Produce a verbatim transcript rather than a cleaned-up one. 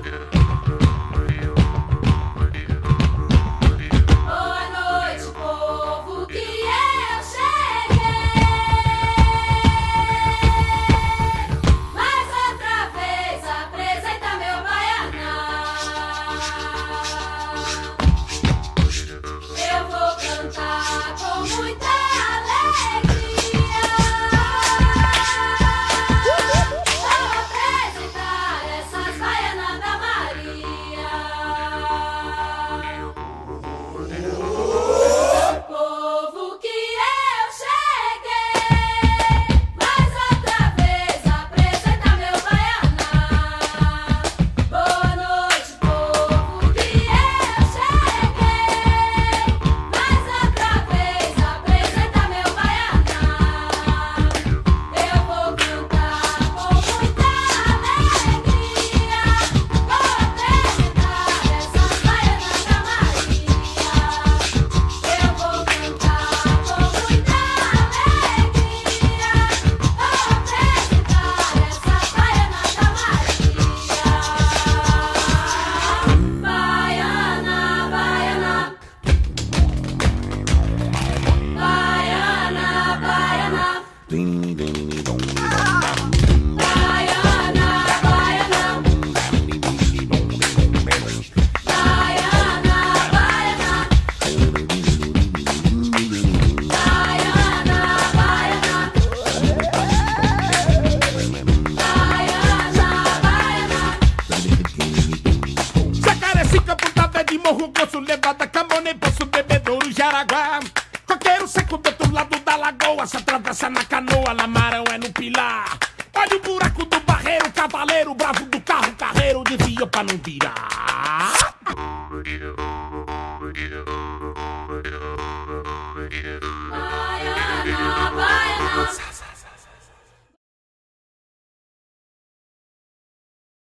Poço levada, Camone, Poço Bebedouro, Jaraguá. Coqueiro seco do outro lado da lagoa, se atravessa na canoa, Lamarão é no pilar. Olha o buraco do barreiro, cavaleiro, bravo do carro, carreiro, desvia pra não virar.